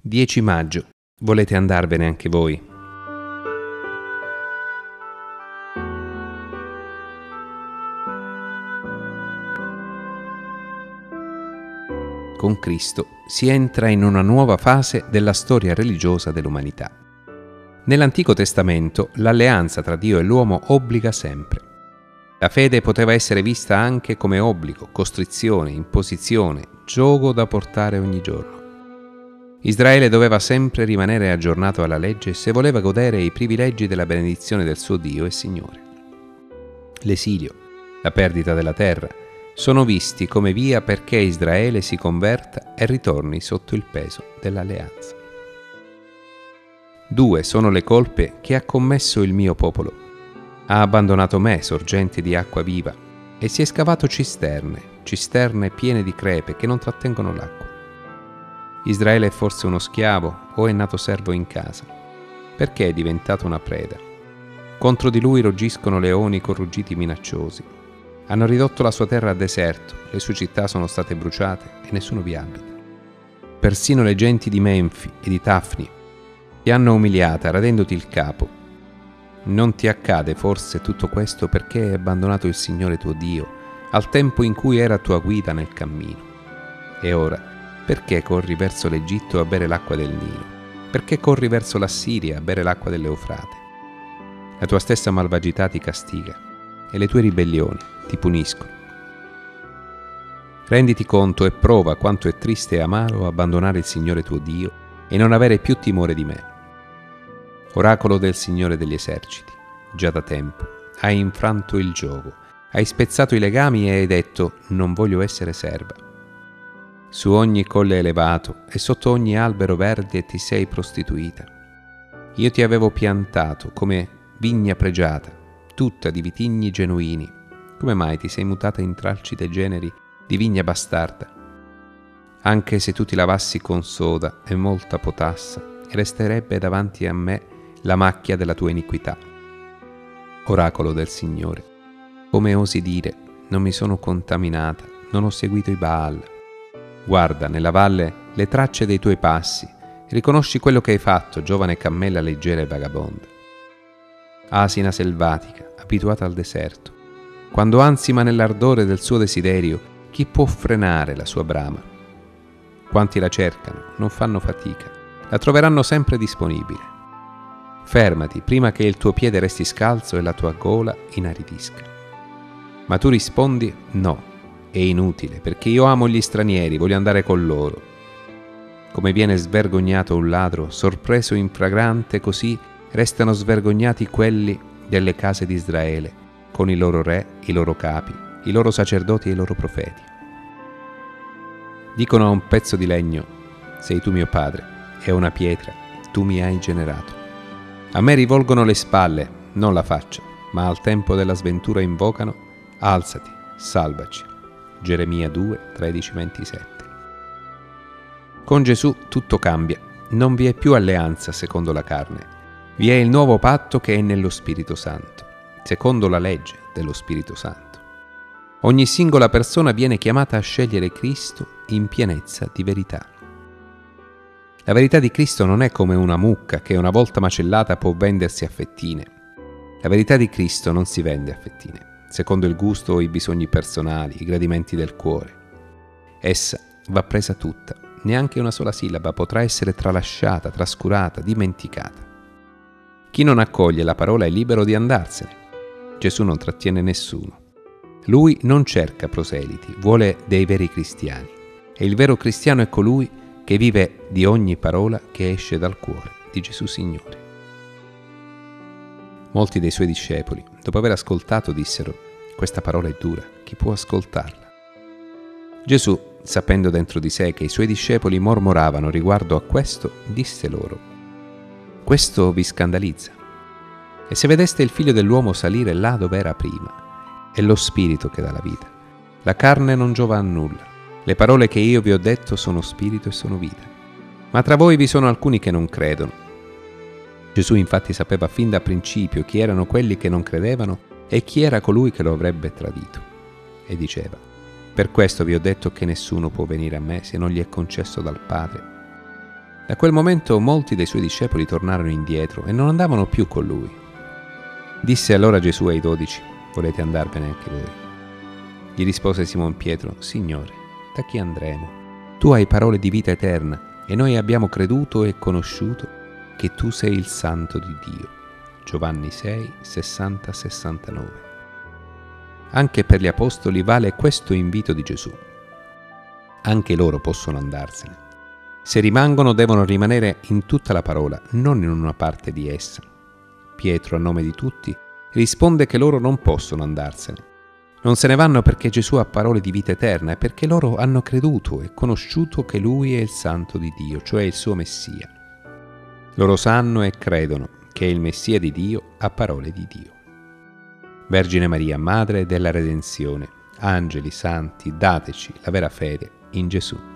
10 maggio. Volete andarvene anche voi? Con Cristo si entra in una nuova fase della storia religiosa dell'umanità. Nell'Antico Testamento l'alleanza tra Dio e l'uomo obbliga sempre. La fede poteva essere vista anche come obbligo, costrizione, imposizione, giogo da portare ogni giorno. Israele doveva sempre rimanere aggiornato alla legge se voleva godere i privilegi della benedizione del suo Dio e Signore. L'esilio, la perdita della terra, sono visti come via perché Israele si converta e ritorni sotto il peso dell'alleanza. 2 sono le colpe che ha commesso il mio popolo. Ha abbandonato me, sorgente di acqua viva, e si è scavato cisterne piene di crepe che non trattengono l'acqua. Israele è forse uno schiavo o è nato servo in casa? Perché è diventato una preda? Contro di lui ruggiscono leoni con ruggiti minacciosi. Hanno ridotto la sua terra a deserto, le sue città sono state bruciate e nessuno vi abita. Persino le genti di Menfi e di Tafni ti hanno umiliata radendoti il capo. Non ti accade forse tutto questo perché hai abbandonato il Signore tuo Dio al tempo in cui era tua guida nel cammino? E ora, perché corri verso l'Egitto a bere l'acqua del Nilo? Perché corri verso l'Assiria a bere l'acqua dell'Eufrate? La tua stessa malvagità ti castiga e le tue ribellioni ti puniscono. Renditi conto e prova quanto è triste e amaro abbandonare il Signore tuo Dio e non avere più timore di me. Oracolo del Signore degli eserciti, già da tempo hai infranto il giogo, hai spezzato i legami e hai detto: non voglio essere serva. Su ogni colle elevato e sotto ogni albero verde ti sei prostituita. Io ti avevo piantato come vigna pregiata, tutta di vitigni genuini. Come mai ti sei mutata in tralci degeneri di vigna bastarda? Anche se tu ti lavassi con soda e molta potassa, resterebbe davanti a me la macchia della tua iniquità. Oracolo del Signore, come osi dire: non mi sono contaminata, non ho seguito i Baal? Guarda nella valle le tracce dei tuoi passi, riconosci quello che hai fatto, giovane cammella leggera e vagabonda. Asina selvatica, abituata al deserto, quando ansima nell'ardore del suo desiderio, chi può frenare la sua brama? Quanti la cercano, non fanno fatica, la troveranno sempre disponibile. Fermati prima che il tuo piede resti scalzo e la tua gola inaridisca. Ma tu rispondi: no. È inutile, perché io amo gli stranieri, voglio andare con loro. Come viene svergognato un ladro, sorpreso in fragrante, così restano svergognati quelli delle case di Israele, con i loro re, i loro capi, i loro sacerdoti e i loro profeti. Dicono a un pezzo di legno: sei tu mio padre, e a una pietra: tu mi hai generato. A me rivolgono le spalle, non la faccia, ma al tempo della sventura invocano: alzati, salvaci. Geremia 2, 13, 27. Con Gesù tutto cambia, non vi è più alleanza secondo la carne, vi è il nuovo patto che è nello Spirito Santo, secondo la legge dello Spirito Santo. Ogni singola persona viene chiamata a scegliere Cristo in pienezza di verità. La verità di Cristo non è come una mucca che una volta macellata può vendersi a fettine. La verità di Cristo non si vende a fettine, secondo il gusto o i bisogni personali, i gradimenti del cuore. Essa va presa tutta, neanche una sola sillaba potrà essere tralasciata, trascurata, dimenticata. Chi non accoglie la parola è libero di andarsene. Gesù non trattiene nessuno. Lui non cerca proseliti, vuole dei veri cristiani. E il vero cristiano è colui che vive di ogni parola che esce dal cuore di Gesù Signore. Molti dei suoi discepoli, dopo aver ascoltato, dissero: questa parola è dura, chi può ascoltarla? Gesù, sapendo dentro di sé che i suoi discepoli mormoravano riguardo a questo, disse loro: questo vi scandalizza? E se vedeste il Figlio dell'uomo salire là dove era prima, è lo Spirito che dà la vita. La carne non giova a nulla. Le parole che io vi ho detto sono spirito e sono vita. Ma tra voi vi sono alcuni che non credono. Gesù infatti sapeva fin da principio chi erano quelli che non credevano e chi era colui che lo avrebbe tradito. E diceva: per questo vi ho detto che nessuno può venire a me se non gli è concesso dal Padre. Da quel momento molti dei suoi discepoli tornarono indietro e non andavano più con lui. Disse allora Gesù ai 12: «Volete andarvene anche voi?» Gli rispose Simon Pietro: «Signore, da chi andremo? Tu hai parole di vita eterna e noi abbiamo creduto e conosciuto che tu sei il Santo di Dio». Giovanni 6, 60-69. Anche per gli apostoli vale questo invito di Gesù. Anche loro possono andarsene. Se rimangono, devono rimanere in tutta la parola, non in una parte di essa. Pietro, a nome di tutti, risponde che loro non possono andarsene. Non se ne vanno perché Gesù ha parole di vita eterna e perché loro hanno creduto e conosciuto che Lui è il Santo di Dio, cioè il suo Messia. Loro sanno e credono che il Messia di Dio ha parole di Dio. Vergine Maria, Madre della Redenzione, angeli, santi, dateci la vera fede in Gesù.